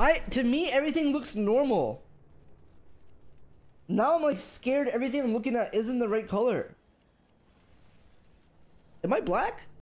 To me, everything looks normal. Now I'm like scared everything I'm looking at isn't the right color. Am I black?